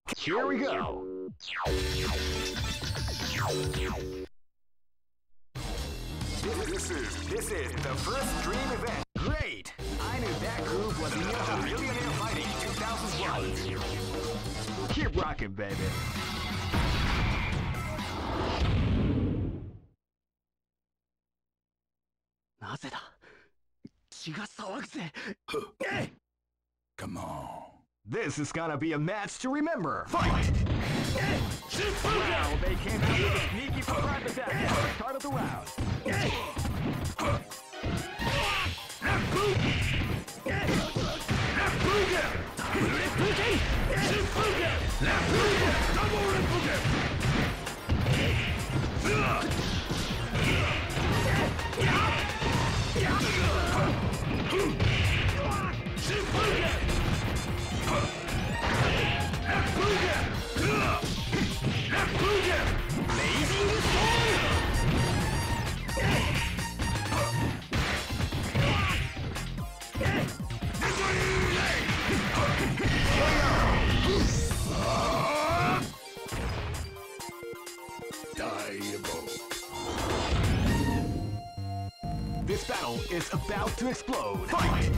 Here we go. This is the first dream event. Great! I knew that groove was enough for Millionaire Fighting 2001. Keep rocking, baby. なぜだ血が騒ぐぜ Come on. This is gonna be a match to remember. Fight! Wow, they came out with a sneaky surprise attack at the start of the round. This battle is about to explode. Fight!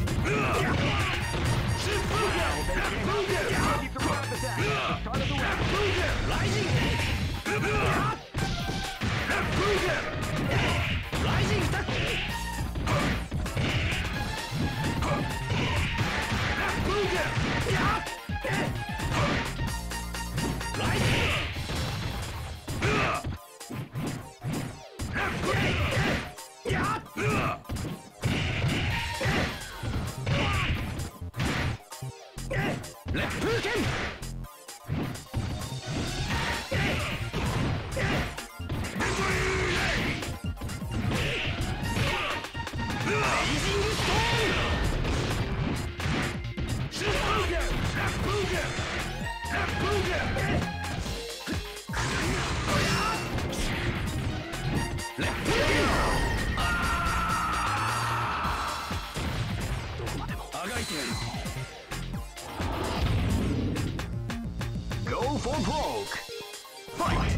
Go for broke! Fight!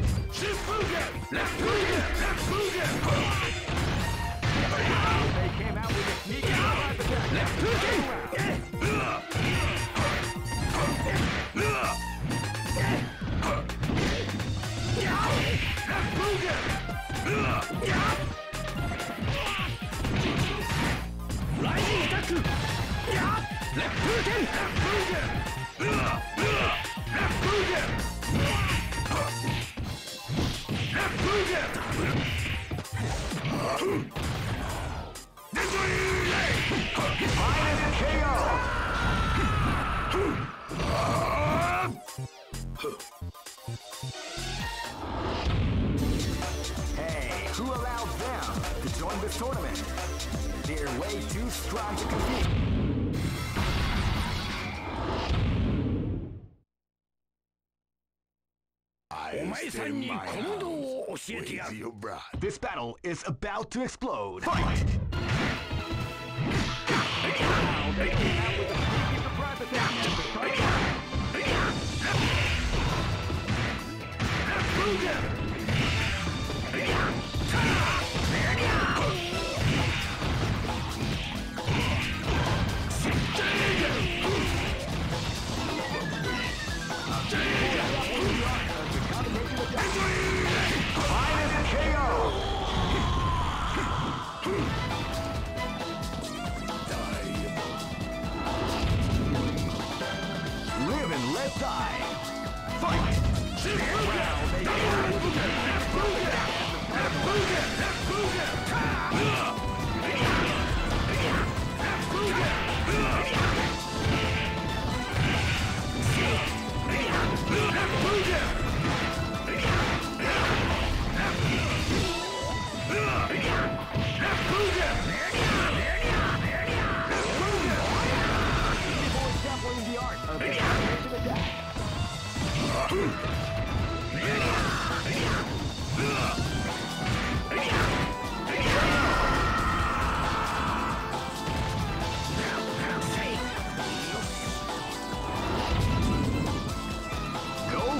They came out with a sneaky surprise Hey, who allowed them to join this tournament? They're way too strong to compete. This battle is about to explode. Fight! Now they came out with a sneaky surprise attack at the start of the round. Live and let die. Fight!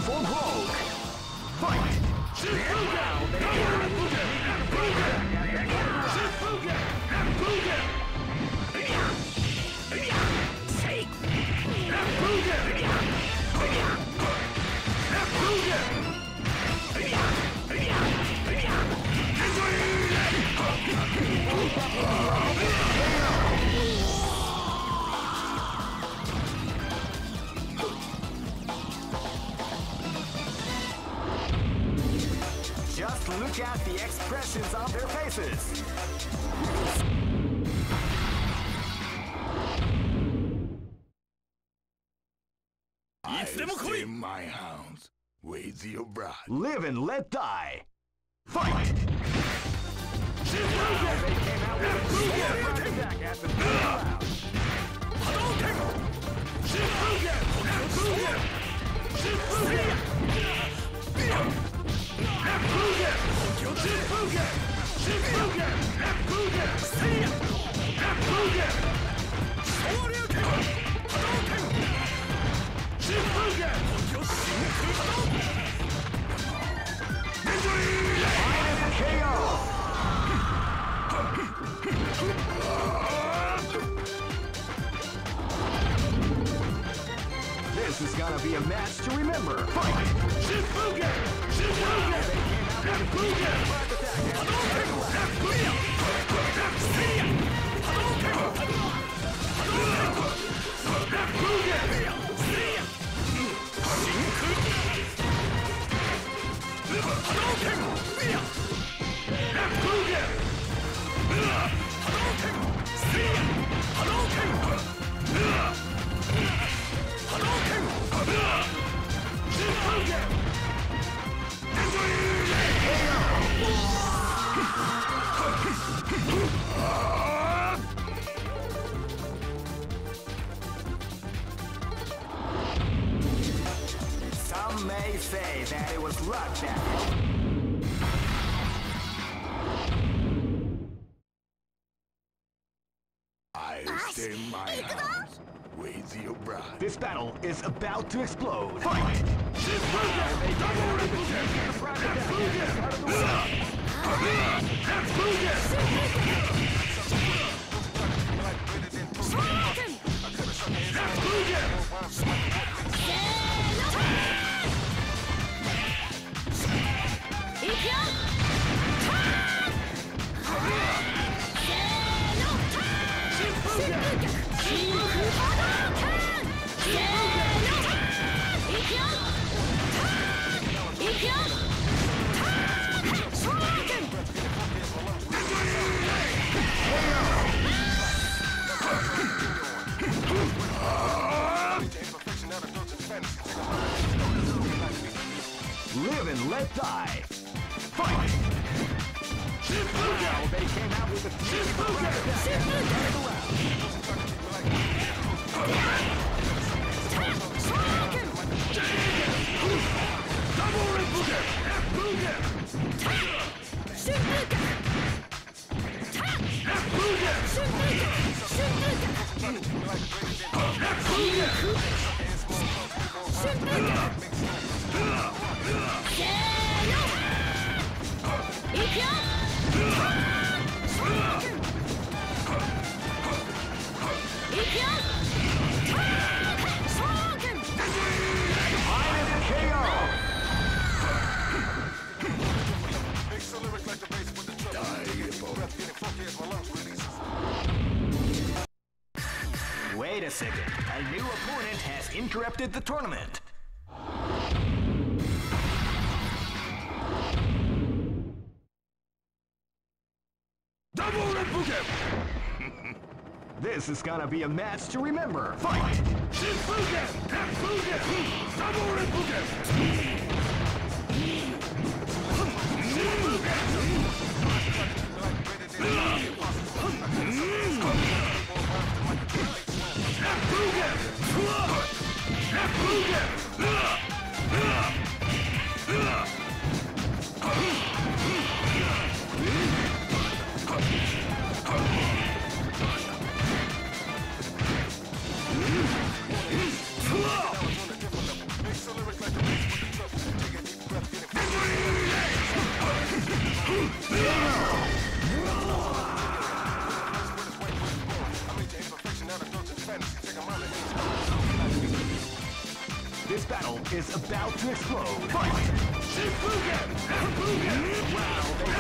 for broke. Fight! Just look at the expressions on their faces. I stay my hounds. Ways your bride. Live and let die. Fight! They came out with a surprise attack at the third round. This is gonna be a match to remember. Fight! Some may say that it was luck that helped. I stay my hounds. Ways your bride. This battle is about to explode. Fight! Live and let die. Fight! Now they came out with a Wait a second. A new opponent has interrupted the tournament. Double Reppuken! This is gonna be a match to remember. Fight! Shinfuken! Reppuken! Double Reppuken! This battle is about to explode. Fight! Shifugen! Shifugen! Wow, they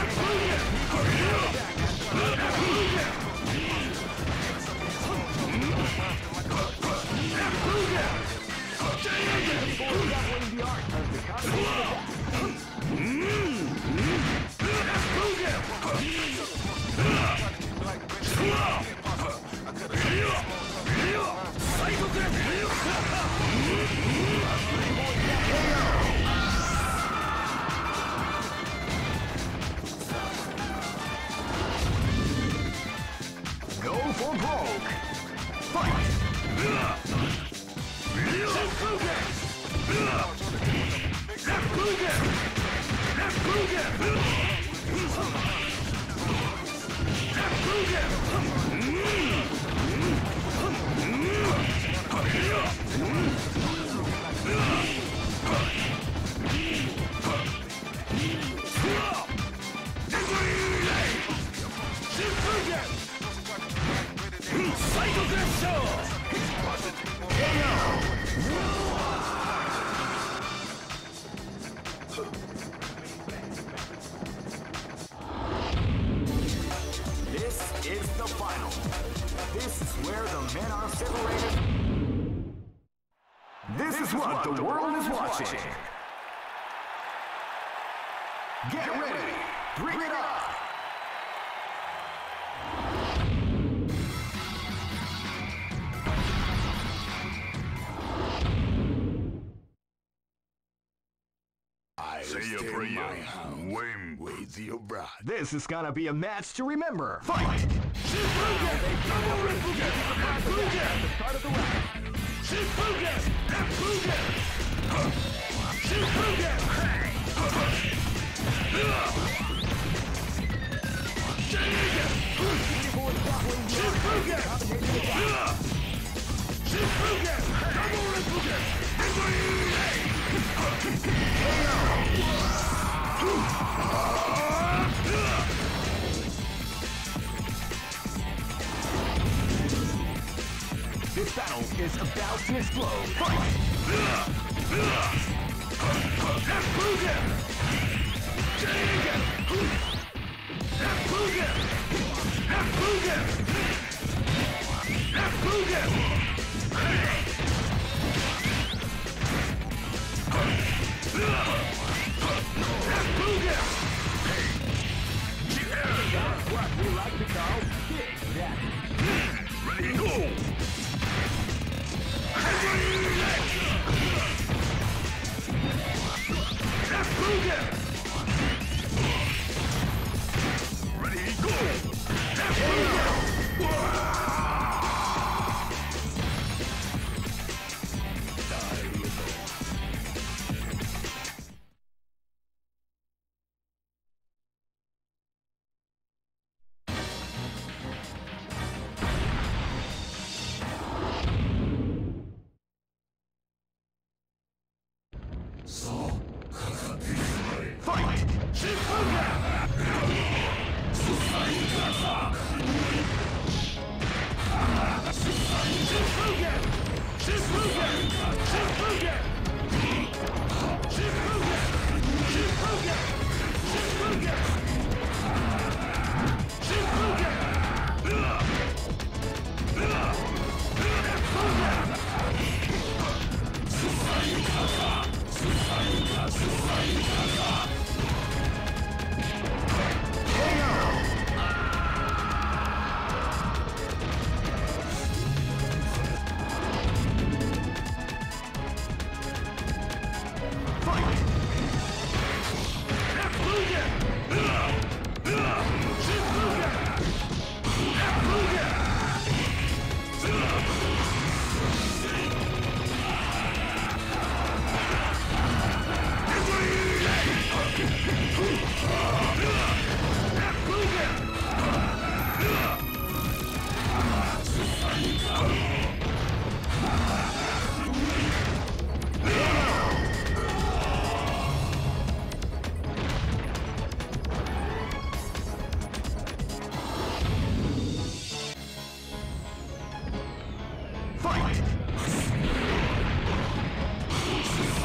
Go for broke! Fight! This is the final. This is where the men are separated. This is what the world is watching. Get ready. Bring it on. Say your prayers when with your bride. This is gonna be a match to remember. Fight! This battle is about to explode. Fight! That's what we like to call Big Daddy. Ready, go! Ready, go!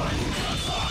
Fight!